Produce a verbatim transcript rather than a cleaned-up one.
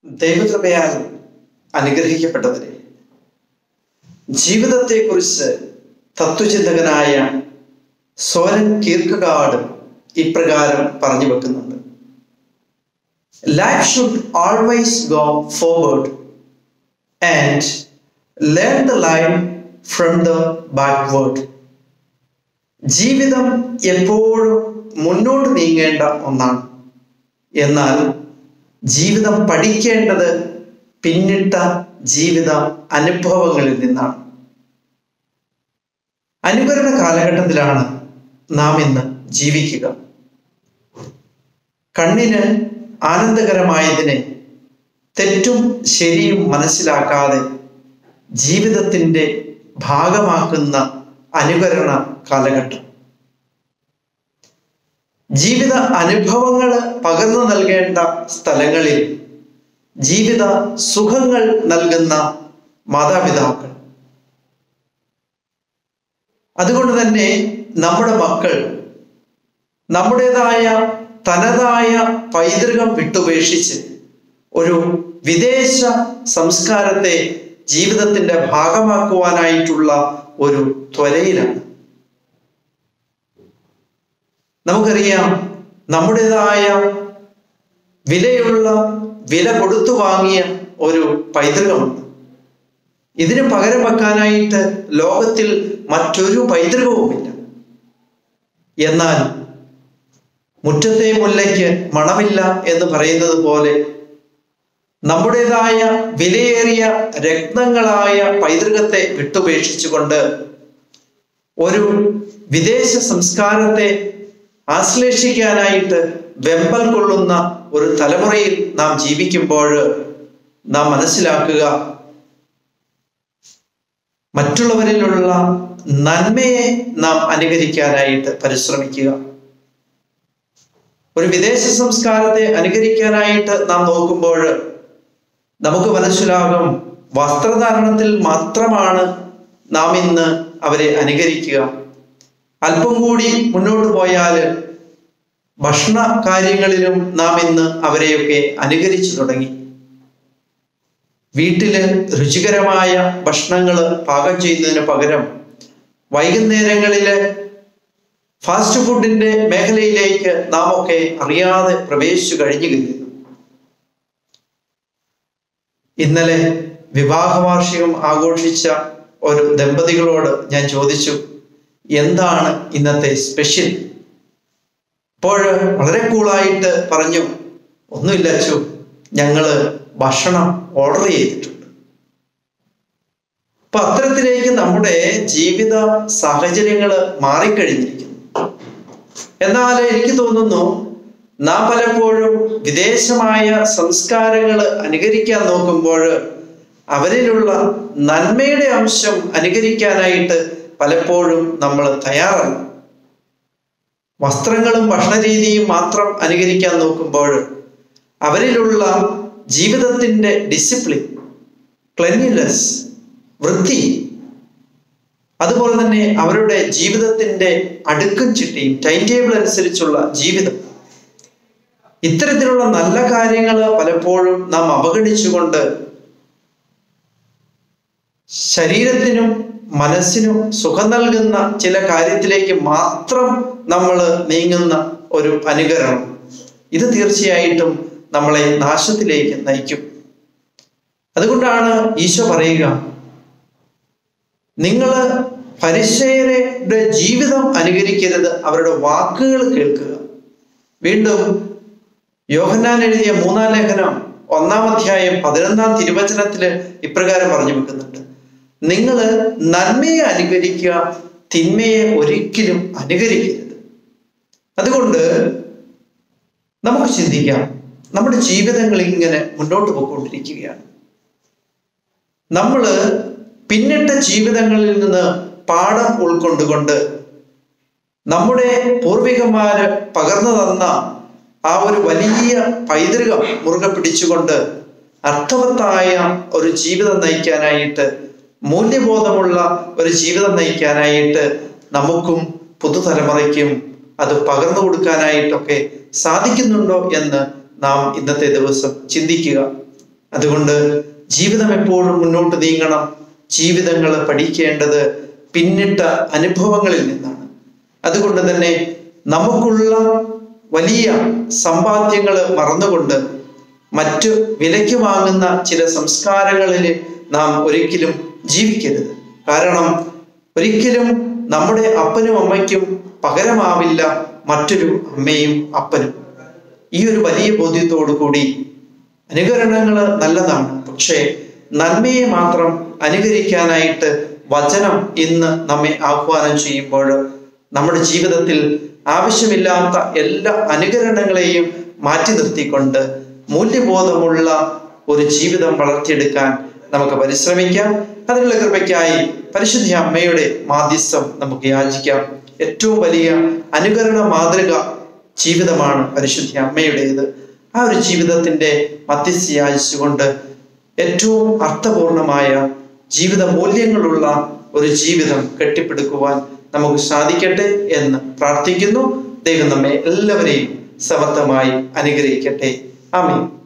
ദൈവകൃപയാൽ അനുഗ്രഹിക്കപ്പെട്ടവരെ, ജീവിതത്തെക്കുറിച്ച് തത്വചിന്തകനായ സോരൻ കീർക്കഗാർഡ് ഇപ്രകാരം പറഞ്ഞു വെക്കുന്നുണ്ട്. Life should always go forward and learn the life from the backward. ജീവിതം എപ്പോഴും മുന്നോട്ട് നീങ്ങേണ്ട ഒന്നാണ്. എന്നാൽ ജീവിതം പഠിക്കേണ്ടത് പിന്നിട്ട ജീവിത അനുഭവങ്ങളിൽ നിന്നാണ്. അനുകരണ കാലഘട്ടത്തിലാണ് നാം ഇന്ന് ജീവിക്കുക. കണ്ണിന് ആനന്ദകരമായതിനെ തെറ്റും ശരിയും മനസ്സിലാക്കാതെ ജീവിതത്തിൻ്റെ ഭാഗമാക്കുന്ന അനുകരണ കാലഘട്ടം. ജീവിത അനുഭവങ്ങൾ പകർന്നു നൽകേണ്ട സ്ഥലങ്ങളിൽ ജീവിത സുഖങ്ങൾ നൽകുന്ന മാതാപിതാക്കൾ. അതുകൊണ്ട് തന്നെ നമ്മുടെ മക്കൾ നമ്മുടേതായ തനതായ പൈതൃകം വിട്ടുപേക്ഷിച്ച് ഒരു വിദേശ സംസ്കാരത്തെ ജീവിതത്തിന്റെ ഭാഗമാക്കുവാനായിട്ടുള്ള ഒരു ത്വരയിലാണ്. നമുക്കറിയാം, നമ്മുടേതായ വിലയുള്ള വില കൊടുത്തു വാങ്ങിയ ഒരു പൈതൃകമുണ്ട്. ഇതിന് പകരം വെക്കാനായിട്ട് ലോകത്തിൽ മറ്റൊരു പൈതൃകവുമില്ല. എന്നാൽ മുറ്റത്തെ മുല്ലയ്ക്ക് മണമില്ല എന്ന് പറയുന്നത് പോലെ നമ്മുടേതായ വിലയേറിയ രത്നങ്ങളായ പൈതൃകത്തെ വിട്ടുപേക്ഷിച്ചുകൊണ്ട് ഒരു വിദേശ സംസ്കാരത്തെ ആശ്ലേഷിക്കാനായിട്ട് വെമ്പൽ കൊള്ളുന്ന ഒരു തലമുറയിൽ നാം ജീവിക്കുമ്പോൾ നാം മനസ്സിലാക്കുക, മറ്റുള്ളവരിലുള്ള നന്മയെ നാം അനുകരിക്കാനായിട്ട് പരിശ്രമിക്കുക. ഒരു വിദേശ സംസ്കാരത്തെ അനുകരിക്കാനായിട്ട് നാം നോക്കുമ്പോൾ നമുക്ക് മനസ്സിലാകും, വസ്ത്രധാരണത്തിൽ മാത്രമാണ് നാം ഇന്ന് അവരെ അനുകരിക്കുക. അല്പം കൂടി മുന്നോട്ട് പോയാൽ ഭക്ഷണ കാര്യങ്ങളിലും നാം ഇന്ന് അവരെയൊക്കെ അനുകരിച്ചു തുടങ്ങി. വീട്ടില് രുചികരമായ ഭക്ഷണങ്ങൾ പാകം ചെയ്യുന്നതിന് പകരം വൈകുന്നേരങ്ങളില് ഫാസ്റ്റ് ഫുഡിന്റെ മേഖലയിലേക്ക് നാം ഒക്കെ അറിയാതെ പ്രവേശിച്ചു കഴിഞ്ഞു കഴിയുന്നു. ഇന്നലെ വിവാഹ വാർഷികം ആഘോഷിച്ച ഒരു ദമ്പതികളോട് ഞാൻ ചോദിച്ചു, എന്താണ് ഇന്നത്തെ സ്പെഷ്യൽ? അപ്പോൾ വളരെ കൂളായിട്ട് പറഞ്ഞു, ഒന്നുമില്ല അച്ചു, ഞങ്ങള് ഭക്ഷണം ഓർഡർ ചെയ്തിട്ടുണ്ട്. അപ്പൊ അത്തരത്തിലേക്ക് നമ്മുടെ ജീവിത സാഹചര്യങ്ങൾ മാറിക്കഴിഞ്ഞിരിക്കുന്നു. എന്നാൽ എനിക്ക് തോന്നുന്നു, നാം പലപ്പോഴും വിദേശമായ സംസ്കാരങ്ങൾ അനുകരിക്കാൻ നോക്കുമ്പോൾ അവരിലുള്ള നന്മയുടെ അംശം അനുകരിക്കാനായിട്ട് പലപ്പോഴും നമ്മൾ തയ്യാറല്ല. വസ്ത്രങ്ങളും ഭക്ഷണരീതിയും മാത്രം അനുകരിക്കാൻ നോക്കുമ്പോൾ അവരിലുള്ള ജീവിതത്തിൻ്റെ ഡിസിപ്ലിൻ, ക്ലെൻലിനെസ്, വൃത്തി, അതുപോലെ തന്നെ അവരുടെ ജീവിതത്തിൻ്റെ അടുക്കും ചിട്ടയും ടൈം ടേബിൾ അനുസരിച്ചുള്ള ജീവിതം, ഇത്തരത്തിലുള്ള നല്ല കാര്യങ്ങൾ പലപ്പോഴും നാം അവഗണിച്ചുകൊണ്ട് ശരീരത്തിനും മനസ്സിനും സുഖം നൽകുന്ന ചില കാര്യത്തിലേക്ക് മാത്രം നമ്മൾ നീങ്ങുന്ന ഒരു അനുകരണം, ഇത് തീർച്ചയായിട്ടും നമ്മളെ നാശത്തിലേക്ക് നയിക്കും. അതുകൊണ്ടാണ് ഈശോ പറയുക, നിങ്ങൾ ഫരിസേയരുടെ ജീവിതം അനുകരിക്കരുത്, അവരുടെ വാക്കുകൾ കേൾക്കുക. വീണ്ടും യോഹന്നാൻ എഴുതിയ മൂന്നാം ലേഖനം ഒന്നാം അധ്യായം പതിനൊന്നാം തിരുവചനത്തില് ഇപ്രകാരം പറഞ്ഞു വെക്കുന്നുണ്ട്, നിങ്ങൾ നന്മയെ അനുകരിക്കുക, തിന്മയെ ഒരിക്കലും അനുകരിക്കരുത്. അതുകൊണ്ട് നമുക്ക് ചിന്തിക്കാം, നമ്മുടെ ജീവിതങ്ങൾ ഇങ്ങനെ മുന്നോട്ട് പോയിക്കൊണ്ടിരിക്കുകയാണ്. നമ്മള് പിന്നിട്ട ജീവിതങ്ങളിൽ നിന്ന് പാഠം ഉൾക്കൊണ്ടുകൊണ്ട് നമ്മുടെ പൂർവികന്മാര് പകർന്നു തന്ന ആ ഒരു വലിയ പൈതൃകം മുറുകെ പിടിച്ചുകൊണ്ട് അർത്ഥവത്തായ ഒരു ജീവിതം നയിക്കാനായിട്ട്, മൂല്യബോധമുള്ള ഒരു ജീവിതം നയിക്കാനായിട്ട് നമുക്കും പുതുതലമുറയ്ക്കും അത് പകർന്നു കൊടുക്കാനായിട്ടൊക്കെ സാധിക്കുന്നുണ്ടോ എന്ന് നാം ഇന്നത്തെ ദിവസം ചിന്തിക്കുക. അതുകൊണ്ട് ജീവിതം എപ്പോഴും മുന്നോട്ട് നീങ്ങണം. ജീവിതങ്ങൾ പഠിക്കേണ്ടത് പിന്നിട്ട അനുഭവങ്ങളിൽ നിന്നാണ്. അതുകൊണ്ട് തന്നെ നമുക്കുള്ള വലിയ സമ്പാദ്യങ്ങൾ മറന്നുകൊണ്ട് മറ്റു വിലയ്ക്ക് വാങ്ങുന്ന ചില സംസ്കാരങ്ങളിൽ നാം ഒരിക്കലും ജീവിക്കരുത്. കാരണം ഒരിക്കലും നമ്മുടെ അപ്പനും അമ്മയ്ക്കും പകരമാവില്ല മറ്റൊരു അമ്മയും അപ്പനും. ഈ ഒരു വലിയ ബോധ്യത്തോടു കൂടി അനുകരണങ്ങൾ നല്ലതാണ്, പക്ഷേ നന്മയെ മാത്രം അനുകരിക്കാനായിട്ട് വചനം ഇന്ന് നമ്മെ ആഹ്വാനം ചെയ്യുമ്പോൾ നമ്മുടെ ജീവിതത്തിൽ ആവശ്യമില്ലാത്ത എല്ലാ അനുകരണങ്ങളെയും മാറ്റി നിർത്തിക്കൊണ്ട് മൂല്യബോധമുള്ള ഒരു ജീവിതം വളർത്തിയെടുക്കാൻ നമുക്ക് പരിശ്രമിക്കാം. അതിനുള്ള കൃപയ്ക്കായി പരിശുദ്ധ അമ്മയുടെ മാധ്യസ്ഥം നമുക്ക് യാചിക്കാം. ഏറ്റവും വലിയ അനുകരണ മാതൃക ജീവിതമാണ് പരിശുദ്ധ അമ്മയുടേത്. ആ ഒരു ജീവിതത്തിന്റെ മധ്യസ്ഥ യാചിച്ചുകൊണ്ട് ഏറ്റവും അർത്ഥപൂർണമായ ജീവിത മൂല്യങ്ങളുള്ള ഒരു ജീവിതം കെട്ടിപ്പടുക്കുവാൻ നമുക്ക് സാധിക്കട്ടെ എന്ന് പ്രാർത്ഥിക്കുന്നു. ദൈവം നമ്മെ എല്ലാവരെയും സമർത്ഥമായി അനുഗ്രഹിക്കട്ടെ. ആമേൻ.